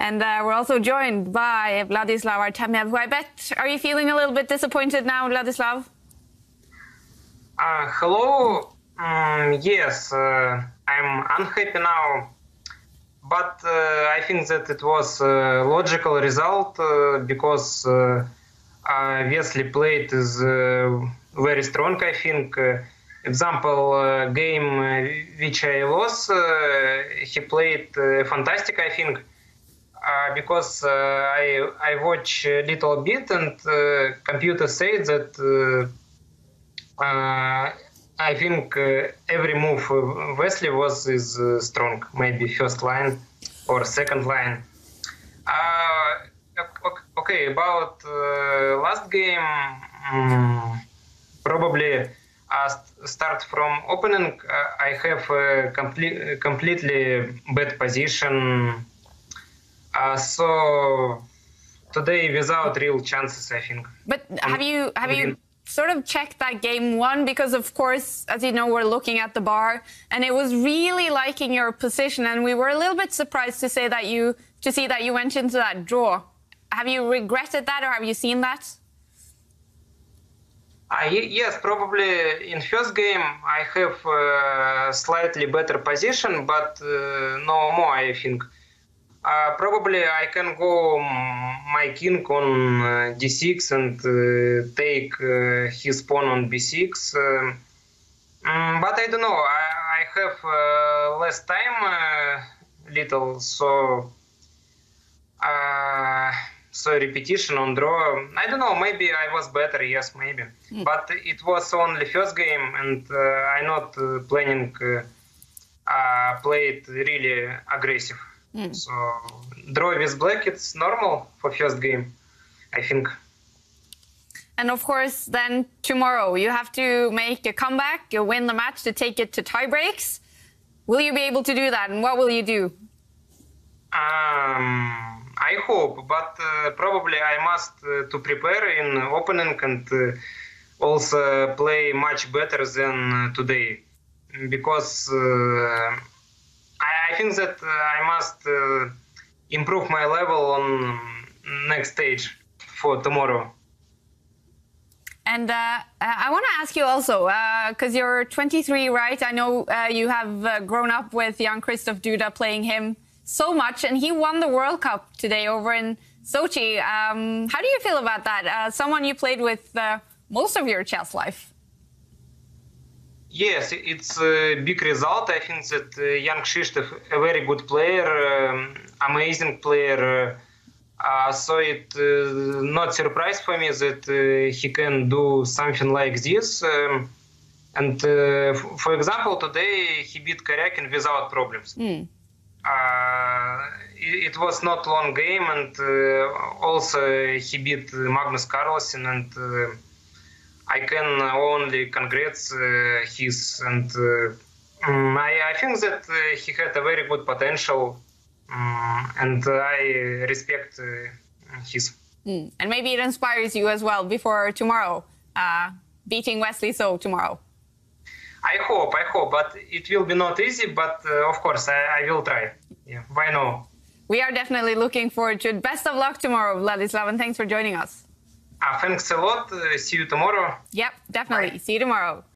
And we're also joined by Vladislav Artemyev, who I bet, are you feeling a little bit disappointed now, Vladislav? Hello. Yes, I'm unhappy now, but I think that it was a logical result because Wesley played is very strong, I think. Example, game which I lost, he played fantastic, I think, because I watch a little bit and computer said that I think every move Wesley is strong, maybe first line or second line. Okay, about last game, probably start from opening. I have a completely bad position, so today without real chances, I think. But have you sort of checked that game one? Because of course, as you know, we're looking at the bar, and it was really liking your position, and we were a little bit surprised to see that you went into that draw. Have you regretted that, or have you seen that? Yes, probably in first game I have slightly better position, but no more, I think. Probably I can go my king on d6 and take his pawn on b6. But I don't know, I have less time, little, so repetition on draw. I don't know, maybe I was better, yes, maybe. But it was only first game, and I'm not planning play it really aggressive. So draw with black, it's normal for first game, I think. And of course, then tomorrow you have to make a comeback, you win the match to take it to tie breaks. Will you be able to do that, and what will you do? I hope, but probably I must to prepare in opening and also play much better than today, because I think that I must improve my level on next stage for tomorrow. And I want to ask you also, because you're 23, right? I know you have grown up with Jan-Krzysztof Duda, playing him so much, and he won the World Cup today over in Sochi. How do you feel about that? Someone you played with most of your chess life. Yes, it's a big result. I think that Jan-Krzysztof, a very good player, amazing player. So it not surprise for me that he can do something like this. And for example, today he beat Karyakin without problems. It was not long game, and also he beat Magnus Carlsen, and I can only congrats his, and I think that he had a very good potential, and I respect his. And maybe it inspires you as well before tomorrow, beating Wesley So tomorrow. I hope, but it will be not easy, but of course I will try. Yeah, why not? We are definitely looking forward to it. Best of luck tomorrow, Vladislav, and thanks for joining us. Thanks a lot. See you tomorrow. Yep, definitely. Bye. See you tomorrow.